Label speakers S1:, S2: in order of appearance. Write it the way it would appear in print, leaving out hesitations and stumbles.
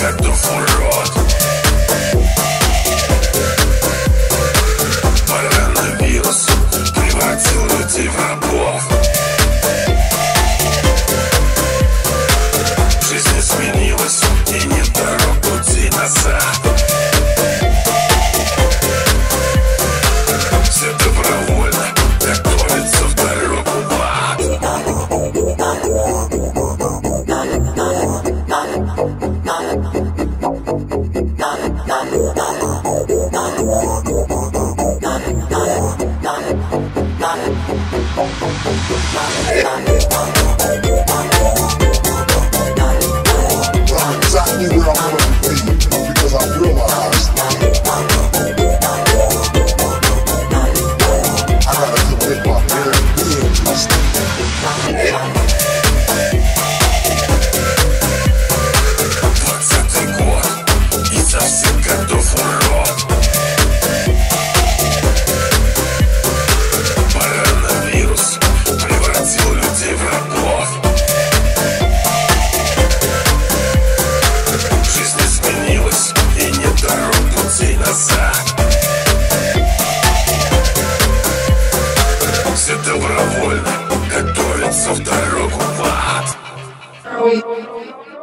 S1: готов урод. Коронавирус превратил людей в рабов. Жизнь изменилась, и нет дорог пути назад. Все добровольно готовятся в дорогу в ад.
S2: Exactly where I'm going to be because I realized I gotta commit my very being to this thing.
S1: 20-й год, и совсем готов урод. Коронавирус превратил людей в рабов. Жизнь изменилась, и нет дорог путей назад. Все добровольно готовятся в дорогу в ад.